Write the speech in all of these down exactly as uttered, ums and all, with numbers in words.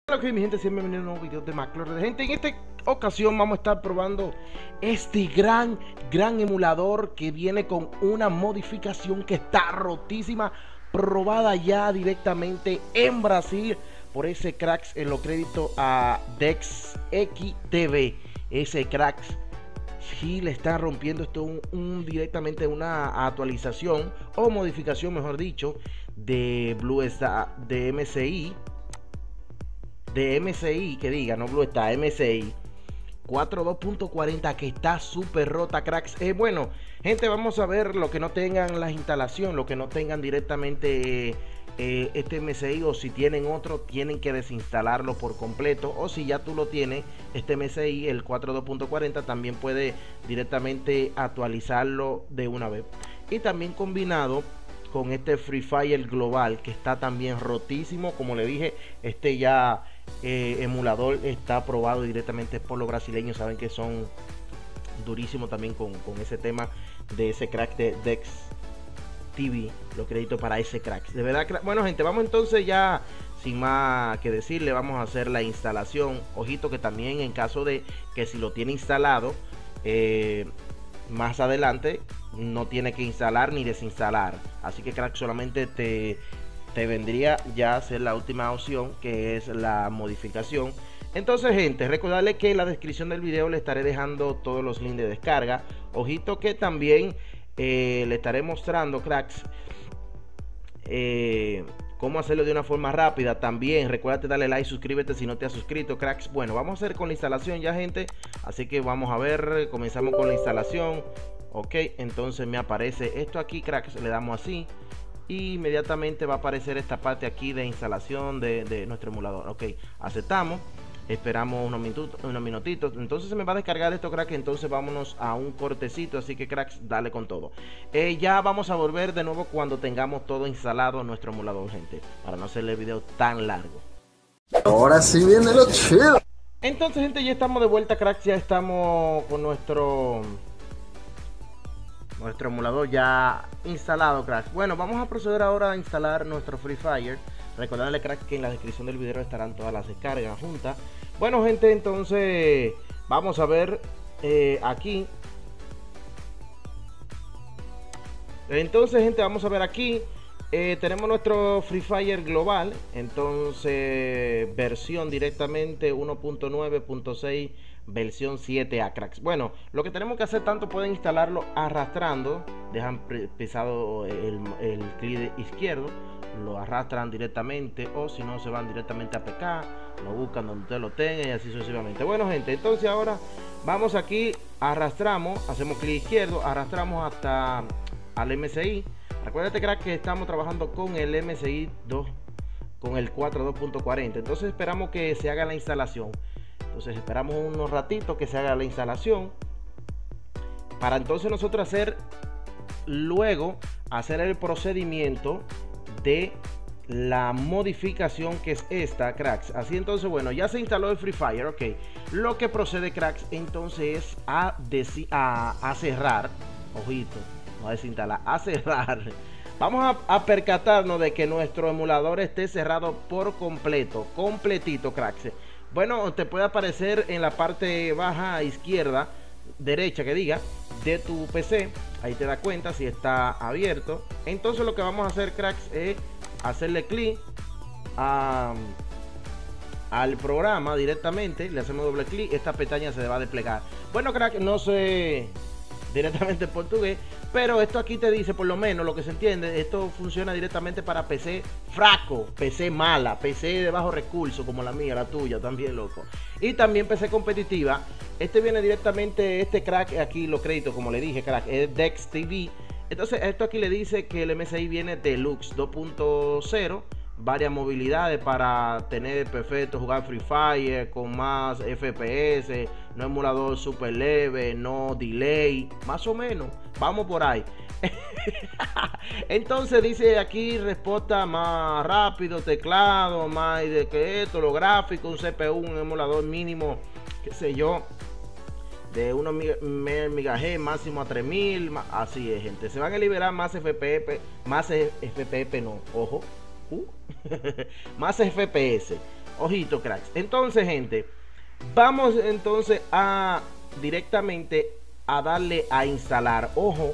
Hola, que mi gente, siempre bienvenido a un nuevo video de McLaurin. De gente, en esta ocasión vamos a estar probando este gran, gran emulador que viene con una modificación que está rotísima, probada ya directamente en Brasil por ese cracks en los créditos a DexXTV. Ese cracks sí le está rompiendo esto un, un directamente una actualización o modificación, mejor dicho, de Blue Star, de M S I. De M S I, que diga, no Blue Star, M S I cuatro punto dos punto cuarenta, que está súper rota, cracks. Eh, bueno, gente, vamos a ver lo que no tengan la instalación, lo que no tengan directamente eh, eh, este M S I, o si tienen otro, tienen que desinstalarlo por completo, o si ya tú lo tienes, este M S I, el cuatro punto dos punto cuarenta, también puede directamente actualizarlo de una vez. Y también combinado con este Free Fire Global, que está también rotísimo. Como le dije, este ya eh, emulador está aprobado directamente por los brasileños, saben que son durísimos también con, con ese tema de ese crack de Dex T V, los créditos para ese crack, de verdad. Crack. Bueno, gente, vamos entonces ya sin más que decirle, vamos a hacer la instalación. Ojito que también en caso de que si lo tiene instalado, eh, más adelante no tiene que instalar ni desinstalar, así que crack, solamente te, te vendría ya a ser la última opción, que es la modificación. Entonces, gente, recordarle que en la descripción del video le estaré dejando todos los links de descarga. Ojito que también eh, le estaré mostrando, cracks, eh, cómo hacerlo de una forma rápida. También recuérdate darle like, suscríbete si no te has suscrito, cracks. Bueno, vamos a hacer con la instalación ya, gente, así que vamos a ver, comenzamos con la instalación. Ok, entonces me aparece esto aquí, cracks, le damos así y inmediatamente va a aparecer esta parte aquí de instalación de, de nuestro emulador. Ok, aceptamos, esperamos unos minutos, unos minutitos, entonces se me va a descargar esto, cracks. Entonces vámonos a un cortecito, así que cracks, dale con todo. Eh, ya vamos a volver de nuevo cuando tengamos todo instalado en nuestro emulador, gente, para no hacerle el video tan largo. Ahora sí viene lo chido. Entonces, gente, ya estamos de vuelta, cracks, ya estamos con nuestro nuestro emulador ya instalado, cracks. Bueno, vamos a proceder ahora a instalar nuestro Free Fire. Recordarle, cracks, que en la descripción del video estarán todas las descargas juntas. Bueno, gente, entonces vamos a ver eh, aquí. Entonces, gente, vamos a ver aquí. Eh, tenemos nuestro Free Fire Global. Entonces, versión directamente uno punto nueve punto seis, versión siete A, cracks. Bueno, lo que tenemos que hacer, tanto pueden instalarlo arrastrando, dejan pisado el, el clic izquierdo, lo arrastran directamente, o si no, se van directamente a P K, lo buscan donde usted lo tenga y así sucesivamente. Bueno, gente, entonces ahora vamos aquí, arrastramos, hacemos clic izquierdo, arrastramos hasta al M S I. Recuérdate, crack, que estamos trabajando con el M S I dos, con el cuatro punto dos punto cuarenta. Entonces esperamos que se haga la instalación. Entonces esperamos unos ratitos que se haga la instalación, para entonces nosotros hacer luego hacer el procedimiento de la modificación, que es esta, cracks. Así, entonces, bueno, ya se instaló el Free Fire. Ok, lo que procede, cracks, entonces es a, a, a cerrar, ojito, no a desinstalar, a cerrar. Vamos a, a percatarnos de que nuestro emulador esté cerrado por completo, completito, cracks. Bueno, te puede aparecer en la parte baja izquierda, derecha, que diga, de tu P C. Ahí te das cuenta si está abierto. Entonces lo que vamos a hacer, cracks, es hacerle clic a, al programa directamente. Le hacemos doble clic, esta pestaña se va a desplegar. Bueno, crack, no sé directamente en portugués, pero esto aquí te dice, por lo menos lo que se entiende, esto funciona directamente para P C fraco, P C mala, P C de bajo recurso, como la mía, la tuya también, loco. Y también P C competitiva. Este viene directamente, este crack aquí, los créditos, como le dije, crack, es Dex T V. Entonces esto aquí le dice que el M S I viene Deluxe dos punto cero, varias movilidades para tener perfecto, jugar Free Fire con más F P S, no emulador super leve, no delay, más o menos, vamos por ahí. Entonces dice aquí respuesta más rápido, teclado, más de que esto, los gráficos, un C P U, un emulador mínimo, qué sé yo, de unos megahertz máximo a tres mil. Así es, gente, se van a liberar más F P S, más F P S no, ojo, uh, más F P S. Ojito, cracks. Entonces, gente, vamos entonces a directamente a darle a instalar. Ojo,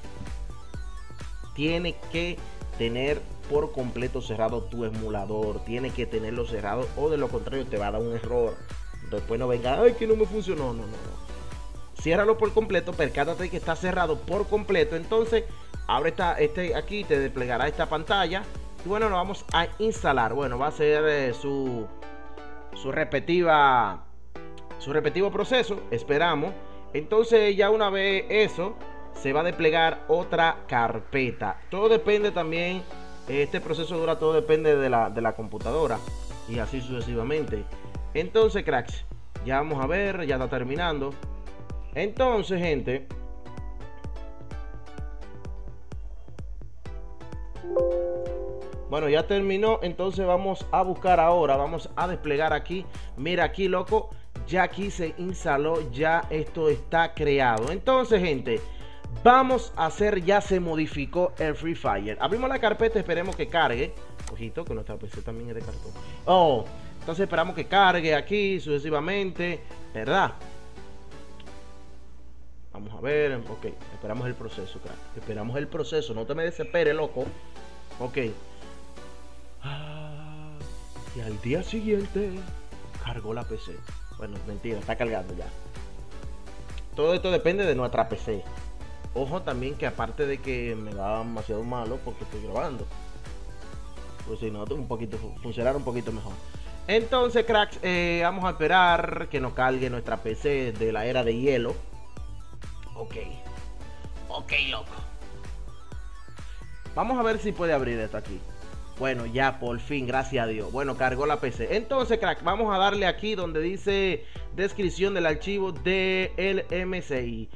tiene que tener por completo cerrado tu emulador, tiene que tenerlo cerrado, o de lo contrario te va a dar un error. Después no venga, ay, que no me funcionó. No, no, no. Ciérralo por completo, percátate de que está cerrado por completo. Entonces, abre esta, este aquí, te desplegará esta pantalla. Y bueno, lo vamos a instalar. Bueno, va a ser eh, su, su respectiva, su respectivo proceso. Esperamos. Entonces, ya una vez eso, se va a desplegar otra carpeta. Todo depende también, este proceso dura, todo depende de la, de la computadora. Y así sucesivamente. Entonces, cracks, ya vamos a ver, ya está terminando. Entonces, gente, bueno, ya terminó. Entonces vamos a buscar ahora, vamos a desplegar aquí. Mira aquí, loco, ya aquí se instaló, ya esto está creado. Entonces, gente, vamos a hacer, ya se modificó el Free Fire. Abrimos la carpeta, esperemos que cargue. Ojito, que nuestra P C también es de cartón. Oh, entonces esperamos que cargue aquí sucesivamente, ¿verdad? Vamos a ver, ok, esperamos el proceso, crack. Esperamos el proceso, no te me desesperes, loco. Ok. Ah, y al día siguiente cargó la P C. Bueno, mentira, está cargando ya. Todo esto depende de nuestra P C. Ojo también que aparte de que me va demasiado malo porque estoy grabando, pues si no, un poquito, funcionar un poquito mejor. Entonces, cracks, eh, vamos a esperar que nos cargue nuestra P C de la era de hielo. Ok. Ok, loco. Vamos a ver si puede abrir esto aquí. Bueno, ya por fin, gracias a Dios. Bueno, cargó la P C. Entonces, crack, vamos a darle aquí donde dice descripción del archivo del M S I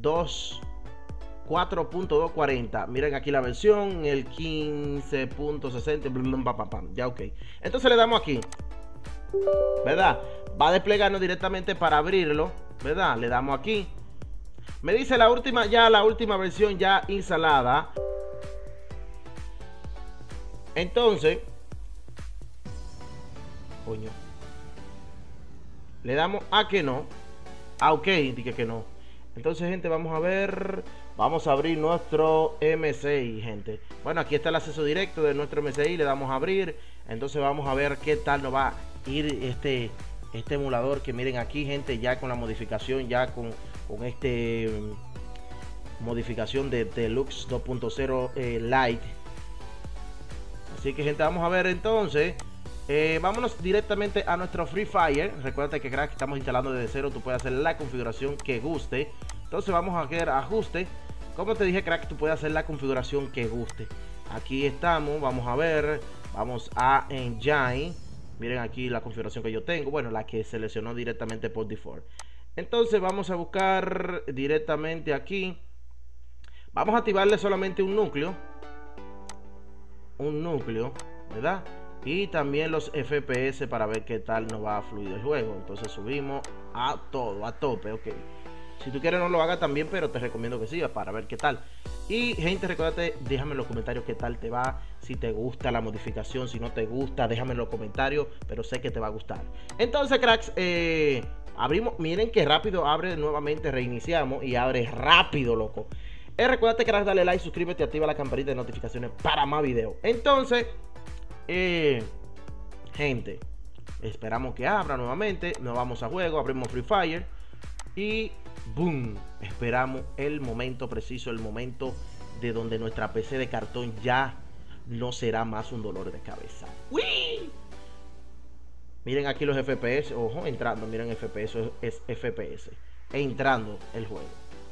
cuatro punto doscientos cuarenta. Miren aquí la versión, el quince punto sesenta. Ya, ok. Entonces le damos aquí, ¿verdad? Va a desplegarnos directamente para abrirlo, ¿verdad? Le damos aquí. Me dice la última, ya la última versión ya instalada. Entonces, coño, le damos a que no. Ah, ok, dije que no. Entonces, gente, vamos a ver. Vamos a abrir nuestro M S I, gente. Bueno, aquí está el acceso directo de nuestro M S I. Le damos a abrir. Entonces vamos a ver qué tal nos va a ir este, este emulador. Que miren aquí, gente, ya con la modificación, ya con, con este modificación de Deluxe dos punto cero eh, Lite. Así que, gente, vamos a ver entonces. Eh, vámonos directamente a nuestro Free Fire. Recuerda que, crack, estamos instalando desde cero. Tú puedes hacer la configuración que guste. Entonces vamos a hacer ajuste. Como te dije, crack, tú puedes hacer la configuración que guste. Aquí estamos, vamos a ver. Vamos a Engine. Miren aquí la configuración que yo tengo. Bueno, la que seleccionó directamente por default. Entonces vamos a buscar directamente aquí. Vamos a activarle solamente un núcleo. Un núcleo, ¿verdad? Y también los F P S para ver qué tal nos va a fluir el juego. Entonces subimos a todo, a tope, ok. Si tú quieres no lo hagas también, pero te recomiendo que sigas para ver qué tal. Y, gente, recuérdate, déjame en los comentarios qué tal te va, si te gusta la modificación, si no te gusta, déjame en los comentarios, pero sé que te va a gustar. Entonces, cracks, eh, abrimos, miren que rápido abre nuevamente, reiniciamos y abre rápido, loco. Eh, recuérdate, cracks, dale like, suscríbete, activa la campanita de notificaciones para más videos. Entonces, eh, gente, esperamos que abra nuevamente, nos vamos a juego, abrimos Free Fire y boom, esperamos el momento preciso, el momento de donde nuestra P C de cartón ya no será más un dolor de cabeza. ¡Uy! Miren aquí los F P S, ojo, entrando, miren F P S, es F P S, entrando el juego.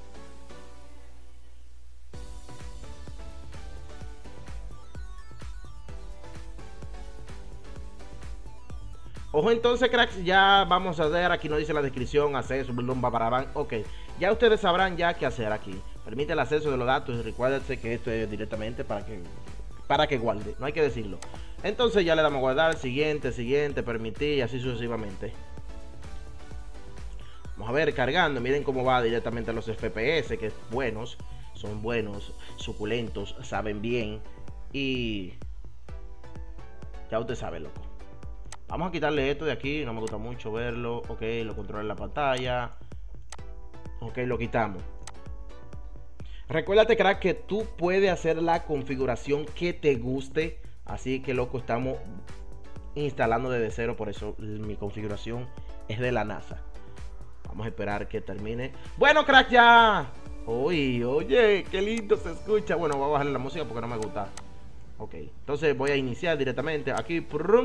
Ojo, entonces, cracks, ya vamos a ver, aquí nos dice la descripción, acceso, ok, ya ustedes sabrán ya qué hacer aquí. Permite el acceso de los datos y recuérdense que esto es directamente para que para que guarde, no hay que decirlo. Entonces ya le damos a guardar, siguiente, siguiente, permitir y así sucesivamente. Vamos a ver, cargando, miren cómo va directamente a los F P S, que es buenos, son buenos, suculentos, saben bien y ya usted sabe, loco. Vamos a quitarle esto de aquí, no me gusta mucho verlo. Ok, lo controla en la pantalla. Ok, lo quitamos. Recuérdate, crack, que tú puedes hacer la configuración que te guste. Así que, loco, estamos instalando desde cero. Por eso mi configuración es de la NASA. Vamos a esperar que termine. Bueno, crack, ya. Uy, oye, qué lindo se escucha. Bueno, voy a bajarle la música porque no me gusta. Ok, entonces voy a iniciar directamente aquí. Prum.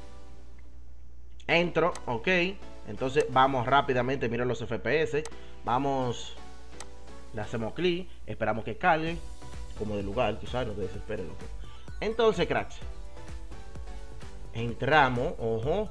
Entro, ok. Entonces vamos rápidamente, miren los F P S. Vamos, le hacemos clic, esperamos que cargue. Como de lugar, tú sabes, no te desesperes, loco. Entonces, cracks, entramos, ojo.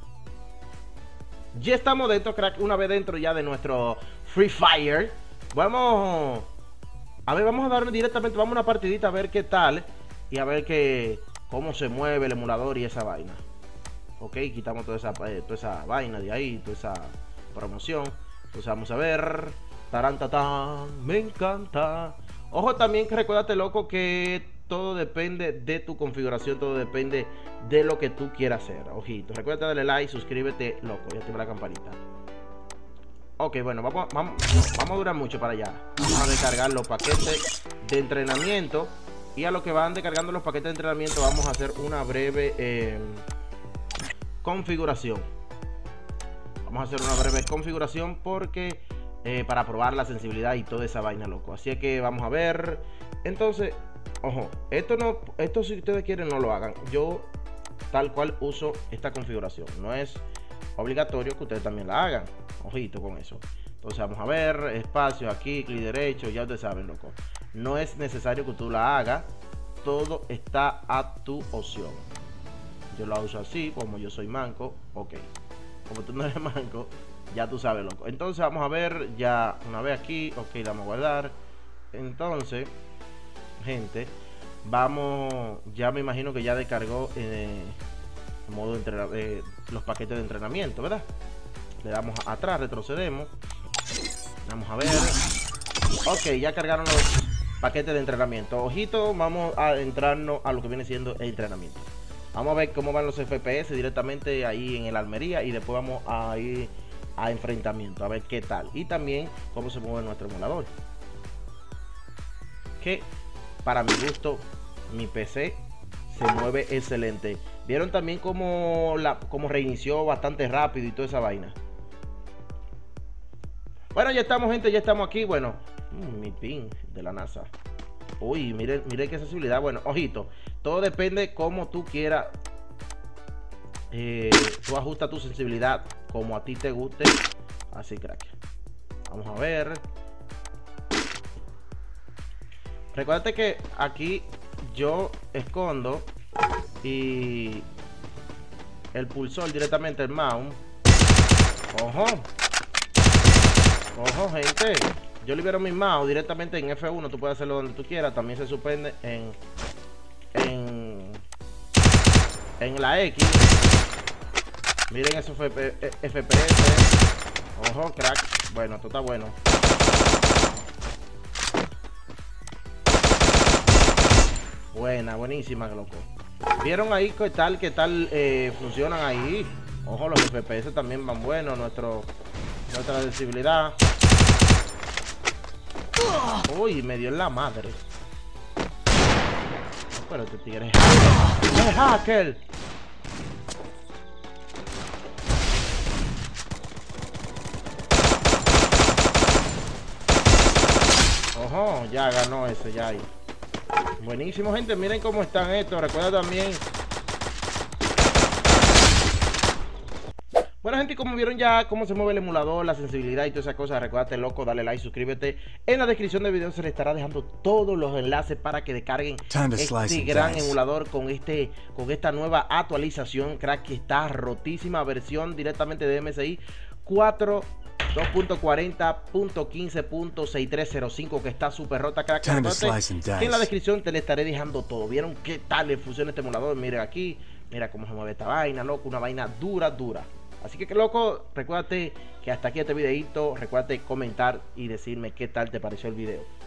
Ya estamos dentro, crack. Una vez dentro ya de nuestro Free Fire, vamos a ver, vamos a darle directamente, vamos a una partidita a ver qué tal. Y a ver que, cómo se mueve el emulador y esa vaina. Ok, quitamos toda esa, eh, toda esa vaina de ahí, toda esa promoción. Entonces vamos a ver. Tarantatán, me encanta. Ojo también que recuérdate, loco, que todo depende de tu configuración, todo depende de lo que tú quieras hacer. Ojito, recuérdate darle like, suscríbete, loco, y activa la campanita. Ok, bueno, vamos, vamos, vamos a durar mucho para allá. Vamos a descargar los paquetes de entrenamiento. Y a lo que van descargando los paquetes de entrenamiento, vamos a hacer una breve eh, configuración. Vamos a hacer una breve configuración porque eh, para probar la sensibilidad y toda esa vaina, loco. Así que vamos a ver. Entonces, ojo, esto no, esto si ustedes quieren no lo hagan. Yo tal cual uso esta configuración. No es obligatorio que ustedes también la hagan. Ojito con eso. Entonces vamos a ver, espacio aquí, clic derecho, ya ustedes saben, loco. No es necesario que tú la hagas. Todo está a tu opción. Yo la uso así, como yo soy manco. Ok. Como tú no eres manco, ya tú sabes, loco. Entonces vamos a ver, ya una vez aquí. Ok, vamos a guardar. Entonces, gente, vamos. Ya me imagino que ya descargó eh, en modo de eh, los paquetes de entrenamiento, ¿verdad? Le damos atrás, retrocedemos. Vamos a ver. Ok, ya cargaron los paquetes de entrenamiento. Ojito, vamos a entrarnos a lo que viene siendo el entrenamiento. Vamos a ver cómo van los F P S directamente ahí en el Almería. Y después vamos a ir a enfrentamiento, a ver qué tal. Y también cómo se mueve nuestro emulador. Que para mi gusto, mi P C se mueve excelente. Vieron también cómo, la, cómo reinició bastante rápido y toda esa vaina. Bueno, ya estamos, gente, ya estamos aquí. Bueno, mmm, mi pin de la NASA. Uy, miren, miren qué sensibilidad. Bueno, ojito, todo depende cómo tú quieras. Eh, tú ajustas tu sensibilidad como a ti te guste. Así, crack. Vamos a ver. Recuérdate que aquí yo escondo y el pulsor directamente el mouse. Ojo. Ojo, gente. Yo libero mi mouse directamente en F uno. Tú puedes hacerlo donde tú quieras. También se suspende en En En la X. Miren esos F P S. Ojo, crack. Bueno, esto está bueno. Buena, buenísima, loco. ¿Vieron ahí qué tal, qué tal eh, funcionan ahí? Ojo, los F P S también van buenos. Nuestro, nuestra sensibilidad. Uy, me dio en la madre. No, pero este tigre es hacker. ¡Es hacker! Ojo, ya ganó ese, ya ahí. Buenísimo, gente, miren cómo están estos. Recuerda también. Bueno, gente, como vieron ya cómo se mueve el emulador, la sensibilidad y todas esas cosas, recuérdate, loco, dale like, suscríbete. En la descripción del video se les estará dejando todos los enlaces para que descarguen este gran emulador con este con esta nueva actualización, crack, que está rotísima, versión directamente de M S I cuatro dos punto cuarenta punto quince punto sesenta y tres cero cinco, que está súper rota, crack. En la descripción te le estaré dejando todo. ¿Vieron qué tal le funciona este emulador? Miren aquí, mira cómo se mueve esta vaina, loco, una vaina dura, dura. Así que, que loco, recuérdate que hasta aquí este videito, recuérdate comentar y decirme qué tal te pareció el video.